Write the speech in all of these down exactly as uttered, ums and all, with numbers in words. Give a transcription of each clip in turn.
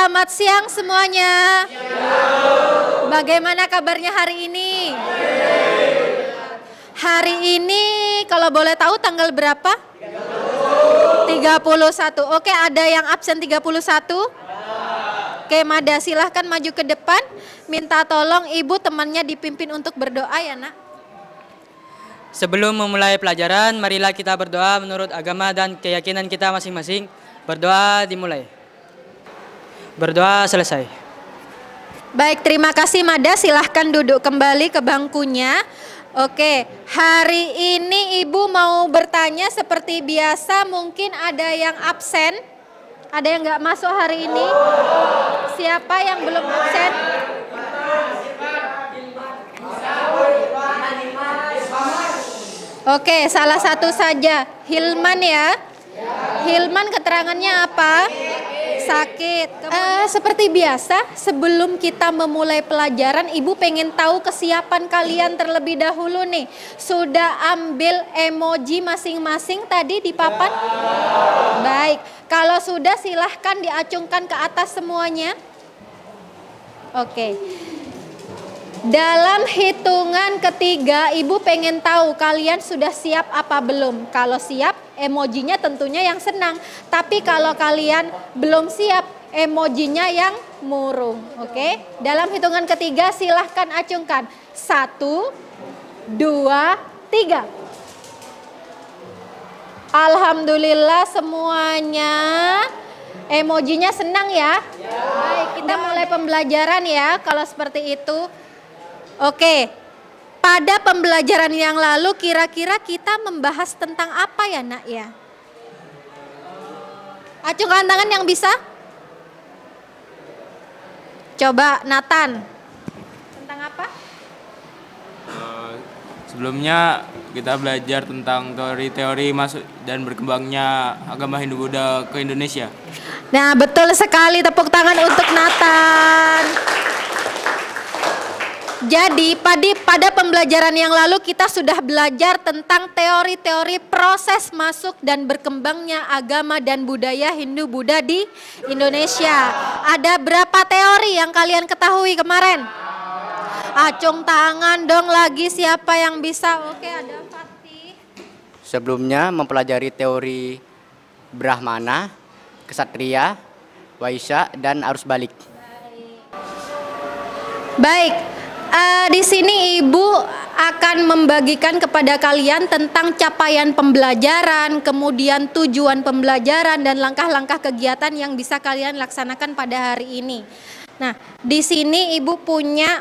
Selamat siang semuanya. Bagaimana kabarnya hari ini? Hari ini kalau boleh tahu tanggal berapa? tiga puluh satu. Oke, ada yang absen tiga puluh satu? Oke, Mada silahkan maju ke depan. Minta tolong ibu temannya dipimpin untuk berdoa ya nak. Sebelum memulai pelajaran, marilah kita berdoa menurut agama dan keyakinan kita masing-masing. Berdoa dimulai. Berdoa selesai. Baik, terima kasih Mada. Silahkan duduk kembali ke bangkunya. Oke, hari ini ibu mau bertanya seperti biasa. Mungkin ada yang absen. Ada yang nggak masuk hari ini? Siapa yang belum absen? Oke, salah satu saja. Hilman ya. Hilman keterangannya apa? Sakit. Uh, seperti biasa, sebelum kita memulai pelajaran, ibu pengen tahu kesiapan kalian terlebih dahulu nih. Sudah ambil emoji masing-masing tadi di papan? Baik, kalau sudah silahkan diacungkan ke atas semuanya. Oke. Dalam hitungan ketiga, ibu pengen tahu kalian sudah siap apa belum. Kalau siap, emojinya tentunya yang senang. Tapi kalau kalian belum siap, emojinya yang murung. Oke, dalam hitungan ketiga silahkan acungkan. Satu, dua, tiga. Alhamdulillah semuanya emojinya senang ya. Baik, kita mulai pembelajaran ya kalau seperti itu. Oke, pada pembelajaran yang lalu kira-kira kita membahas tentang apa ya nak ya? Acungkan tangan yang bisa. Coba Nathan. Tentang apa? Uh, sebelumnya kita belajar tentang teori-teori masuk dan berkembangnya agama Hindu-Buddha ke Indonesia. Nah betul sekali, tepuk tangan untuk Nathan. Jadi pada, pada pembelajaran yang lalu kita sudah belajar tentang teori-teori proses masuk dan berkembangnya agama dan budaya Hindu-Buddha di Indonesia. Ada berapa teori yang kalian ketahui kemarin? Acung tangan dong lagi siapa yang bisa. Oke, ada Fatih. Sebelumnya mempelajari teori Brahmana, Ksatria, Waisya, dan arus balik. Baik. Uh, di sini ibu akan membagikan kepada kalian tentang capaian pembelajaran, kemudian tujuan pembelajaran dan langkah-langkah kegiatan yang bisa kalian laksanakan pada hari ini. Nah, di sini ibu punya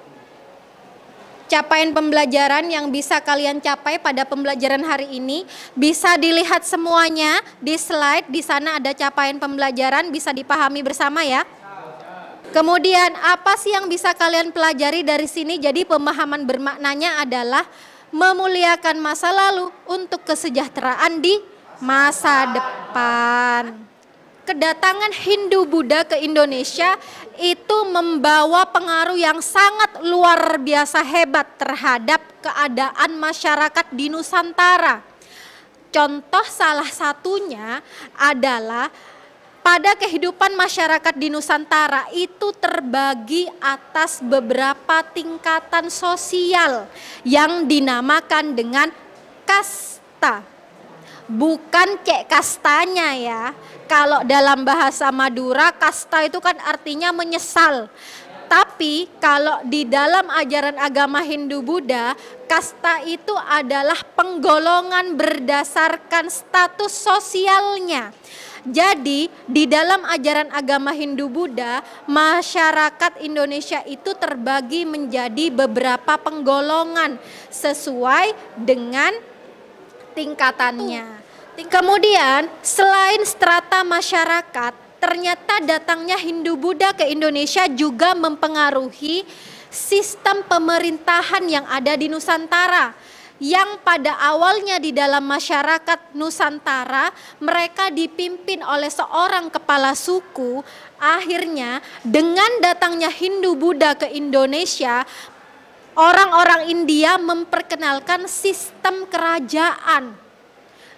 capaian pembelajaran yang bisa kalian capai pada pembelajaran hari ini. Bisa dilihat semuanya di slide, di sana ada capaian pembelajaran, bisa dipahami bersama ya. Kemudian apa sih yang bisa kalian pelajari dari sini? Jadi pemahaman bermaknanya adalah memuliakan masa lalu untuk kesejahteraan di masa depan. Kedatangan Hindu-Buddha ke Indonesia itu membawa pengaruh yang sangat luar biasa hebat terhadap keadaan masyarakat di Nusantara. Contoh salah satunya adalah pada kehidupan masyarakat di Nusantara itu terbagi atas beberapa tingkatan sosial yang dinamakan dengan kasta. Bukan cek kastanya ya. Kalau dalam bahasa Madura kasta itu kan artinya menyesal. Tapi kalau di dalam ajaran agama Hindu-Buddha, kasta itu adalah penggolongan berdasarkan status sosialnya. Jadi di dalam ajaran agama Hindu-Buddha, masyarakat Indonesia itu terbagi menjadi beberapa penggolongan sesuai dengan tingkatannya. Kemudian selain strata masyarakat, ternyata datangnya Hindu-Buddha ke Indonesia juga mempengaruhi sistem pemerintahan yang ada di Nusantara. Yang pada awalnya di dalam masyarakat Nusantara mereka dipimpin oleh seorang kepala suku, akhirnya dengan datangnya Hindu-Buddha ke Indonesia, orang-orang India memperkenalkan sistem kerajaan.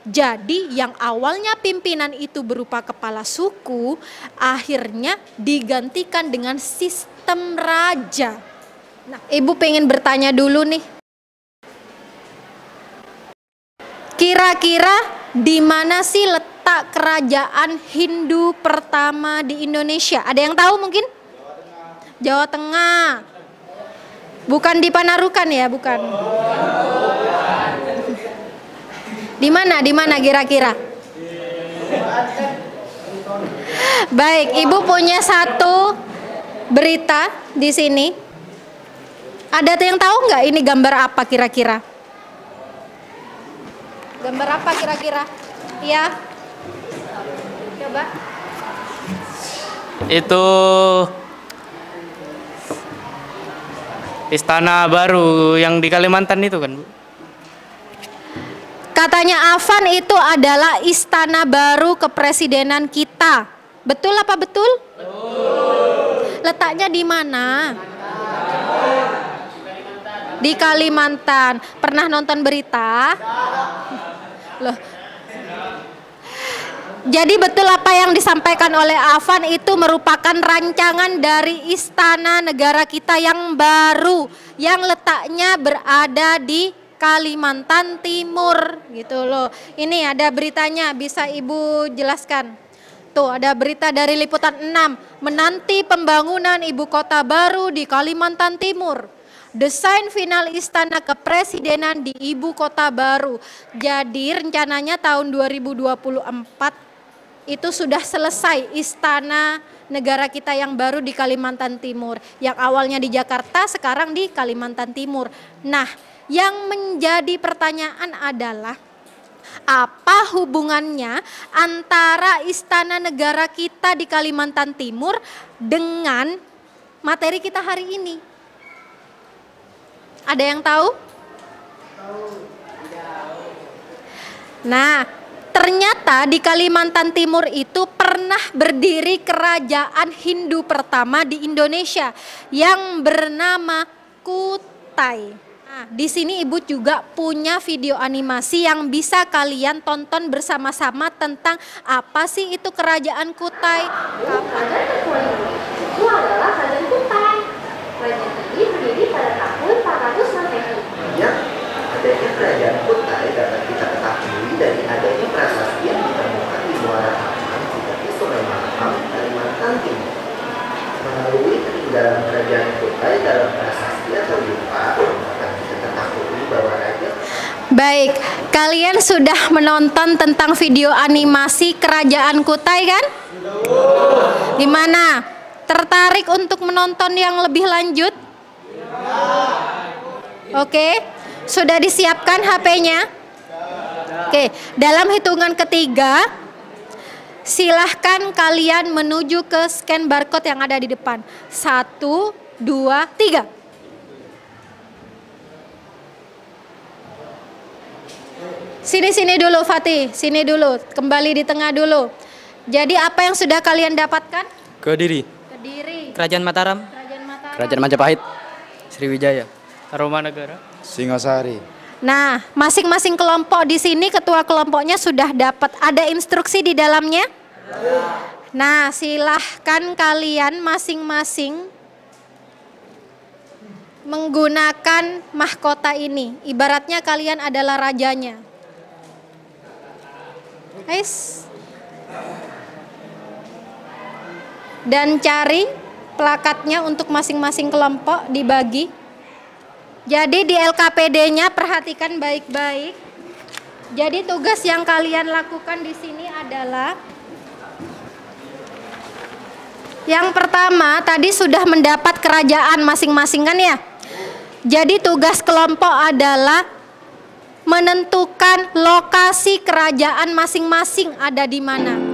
Jadi yang awalnya pimpinan itu berupa kepala suku, akhirnya digantikan dengan sistem raja. Nah, Ibu pengen bertanya dulu nih. Kira-kira di mana sih letak kerajaan Hindu pertama di Indonesia? Ada yang tahu mungkin? Jawa Tengah. Bukan di Panarukan ya, bukan. Di mana? Di mana kira-kira? Baik, Ibu punya satu berita di sini. Ada yang tahu nggak ini gambar apa kira-kira? Gambar apa kira-kira? Iya. Coba. Itu Istana Baru yang di Kalimantan itu kan, Bu? Katanya Afan itu adalah Istana Baru kepresidenan kita. Betul apa betul? Betul. Letaknya di mana? Di Kalimantan. Pernah nonton berita? Loh. Jadi betul apa yang disampaikan oleh Afan itu merupakan rancangan dari istana negara kita yang baru, yang letaknya berada di Kalimantan Timur gitu loh. Ini ada beritanya, bisa Ibu jelaskan? Tuh ada berita dari Liputan enam, menanti pembangunan ibu kota baru di Kalimantan Timur. Desain final istana kepresidenan di ibu kota baru. Jadi rencananya tahun dua ribu dua puluh empat itu sudah selesai istana negara kita yang baru di Kalimantan Timur. Yang awalnya di Jakarta, sekarang di Kalimantan Timur. Nah, yang menjadi pertanyaan adalah apa hubungannya antara istana negara kita di Kalimantan Timur dengan materi kita hari ini? Ada yang tahu? Nah, ternyata di Kalimantan Timur itu pernah berdiri kerajaan Hindu pertama di Indonesia yang bernama Kutai. Nah, di sini Ibu juga punya video animasi yang bisa kalian tonton bersama-sama tentang apa sih itu kerajaan Kutai. Kerajaan itu adalah kerajaan Kutai. Kerajaan ini berdiri pada tahun empat ratus Masehi. Ya, adanya kerajaan Kutai dapat kita ketahui dari adanya prasasti yang ditemukan di Muara Taman, seperti Sungai Mahakam, Kalimantan Timur. Melalui peninggalan kerajaan Kutai dalam prasasti atau yupa, dapat kita ketahui bahwa raja. Baik, kalian sudah menonton tentang video animasi kerajaan Kutai kan? Gimana? Tertarik untuk menonton yang lebih lanjut? Oke, sudah disiapkan H P-nya? Oke, dalam hitungan ketiga, silahkan kalian menuju ke scan barcode yang ada di depan. Satu, dua, tiga. Sini-sini dulu Fatih, sini dulu, kembali di tengah dulu. Jadi apa yang sudah kalian dapatkan? Kediri, Kediri, Kerajaan Mataram, Kerajaan Mataram. Kerajaan Majapahit. Sriwijaya, Tarumanegara. Singosari. Nah, masing-masing kelompok di sini ketua kelompoknya sudah dapat, ada instruksi di dalamnya. Nah, silahkan kalian masing-masing menggunakan mahkota ini. Ibaratnya kalian adalah rajanya. Guys. Dan cari plakatnya untuk masing-masing kelompok dibagi. Jadi di L K P D-nya perhatikan baik-baik. Jadi tugas yang kalian lakukan di sini adalah yang pertama tadi sudah mendapat kerajaan masing-masing kan ya. Jadi tugas kelompok adalah menentukan lokasi kerajaan masing-masing ada di mana.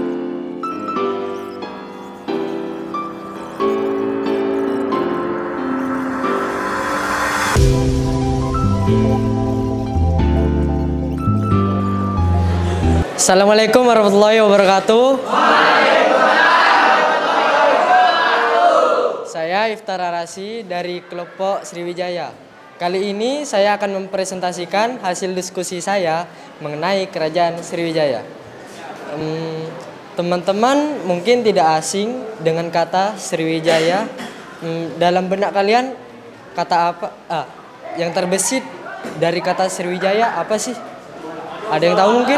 Assalamualaikum warahmatullahi wabarakatuh. Saya Iftar Arasi dari kelompok Sriwijaya. Kali ini saya akan mempresentasikan hasil diskusi saya mengenai Kerajaan Sriwijaya. Hmm, teman-teman mungkin tidak asing dengan kata Sriwijaya. Hmm, dalam benak kalian kata apa? Ah, yang terbesit dari kata Sriwijaya apa sih? Ada yang tahu mungkin?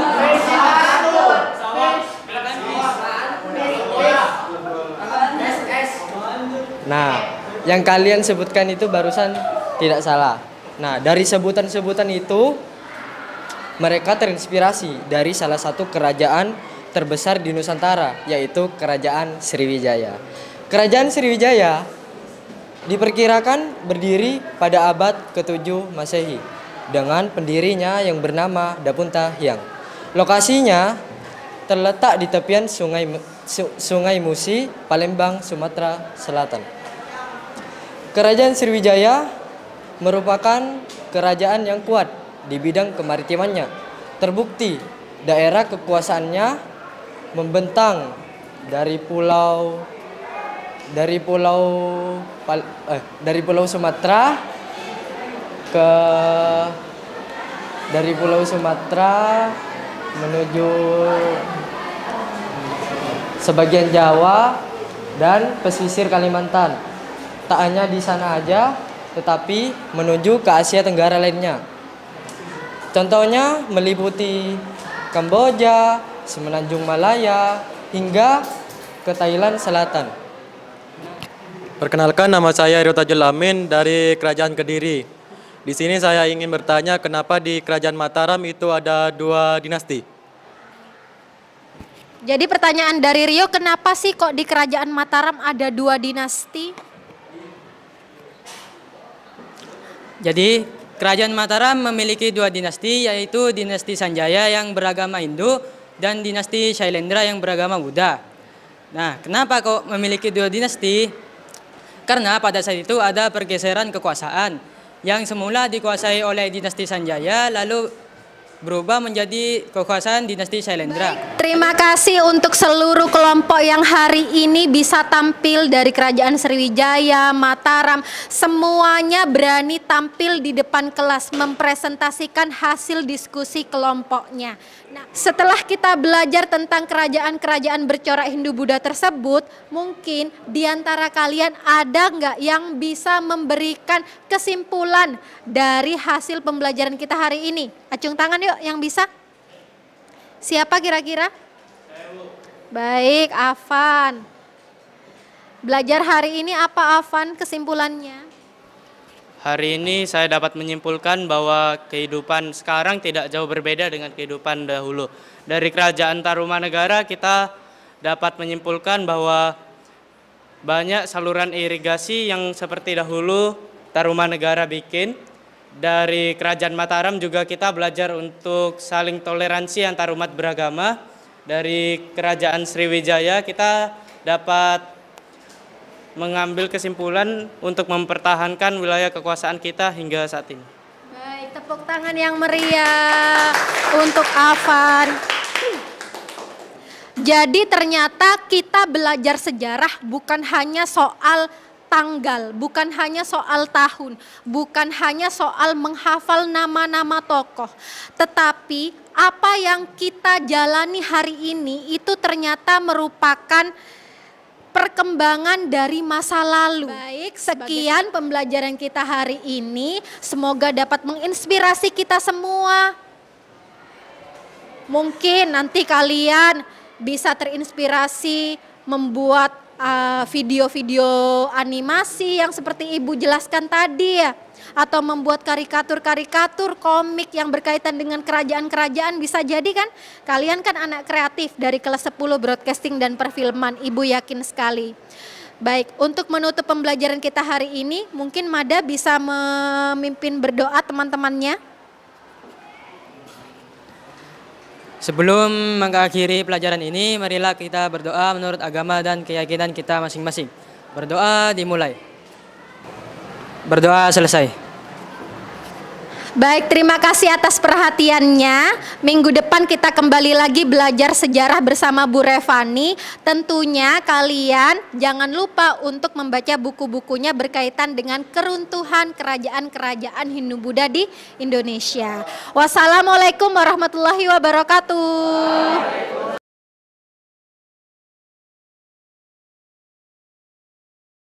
Nah, yang kalian sebutkan itu barusan tidak salah. Nah, dari sebutan-sebutan itu mereka terinspirasi dari salah satu kerajaan terbesar di Nusantara, yaitu Kerajaan Sriwijaya. Kerajaan Sriwijaya diperkirakan berdiri pada abad ketujuh Masehi dengan pendirinya yang bernama Dapunta Hyang. Lokasinya terletak di tepian Sungai Sungai Musi, Palembang, Sumatera Selatan. Kerajaan Sriwijaya merupakan kerajaan yang kuat di bidang kemaritimannya. Terbukti daerah kekuasaannya membentang dari pulau dari pulau eh, dari pulau Sumatera ke dari pulau Sumatera menuju sebagian Jawa dan pesisir Kalimantan. Tak hanya di sana aja, tetapi menuju ke Asia Tenggara lainnya. Contohnya meliputi Kamboja, Semenanjung Malaya, hingga ke Thailand Selatan. Perkenalkan, nama saya Rio Tajul Amin dari Kerajaan Kediri. Di sini saya ingin bertanya kenapa di Kerajaan Mataram itu ada dua dinasti. Jadi pertanyaan dari Rio, kenapa sih kok di Kerajaan Mataram ada dua dinasti? Jadi, Kerajaan Mataram memiliki dua dinasti, yaitu dinasti Sanjaya yang beragama Hindu dan dinasti Shailendra yang beragama Buddha. Nah, kenapa kok memiliki dua dinasti? Karena pada saat itu ada pergeseran kekuasaan yang semula dikuasai oleh dinasti Sanjaya, lalu berubah menjadi kekuasaan dinasti Shailendra. Baik, terima kasih untuk seluruh kelompok yang hari ini bisa tampil dari Kerajaan Sriwijaya, Mataram. Semuanya berani tampil di depan kelas mempresentasikan hasil diskusi kelompoknya. Nah, setelah kita belajar tentang kerajaan-kerajaan bercorak Hindu-Buddha tersebut, mungkin di antara kalian ada nggak yang bisa memberikan kesimpulan dari hasil pembelajaran kita hari ini? Acung tangan yuk yang bisa. Siapa kira-kira? Baik, Afan. Belajar hari ini apa, Afan, kesimpulannya? Hari ini saya dapat menyimpulkan bahwa kehidupan sekarang tidak jauh berbeda dengan kehidupan dahulu. Dari Kerajaan Tarumanegara kita dapat menyimpulkan bahwa banyak saluran irigasi yang seperti dahulu Tarumanegara bikin. Dari Kerajaan Mataram juga kita belajar untuk saling toleransi antar umat beragama. Dari Kerajaan Sriwijaya kita dapat mengambil kesimpulan untuk mempertahankan wilayah kekuasaan kita hingga saat ini. Baik, tepuk tangan yang meriah untuk Afan. Jadi ternyata kita belajar sejarah bukan hanya soal tanggal, bukan hanya soal tahun, bukan hanya soal menghafal nama-nama tokoh, tetapi apa yang kita jalani hari ini itu ternyata merupakan perkembangan dari masa lalu. Baik, sekian pembelajaran kita hari ini, semoga dapat menginspirasi kita semua. Mungkin nanti kalian bisa terinspirasi membuat video-video uh, animasi yang seperti Ibu jelaskan tadi ya, atau membuat karikatur-karikatur komik yang berkaitan dengan kerajaan-kerajaan, bisa jadi kan? Kalian kan anak kreatif dari kelas sepuluh broadcasting dan perfilman, Ibu yakin sekali. Baik, untuk menutup pembelajaran kita hari ini, mungkin Mada bisa memimpin berdoa teman-temannya. Sebelum mengakhiri pelajaran ini, marilah kita berdoa menurut agama dan keyakinan kita masing-masing. Berdoa dimulai. Berdoa selesai. Baik, terima kasih atas perhatiannya. Minggu depan kita kembali lagi belajar sejarah bersama Bu Revani. Tentunya kalian jangan lupa untuk membaca buku-bukunya berkaitan dengan keruntuhan kerajaan-kerajaan Hindu-Buddha di Indonesia. Wassalamualaikum warahmatullahi wabarakatuh.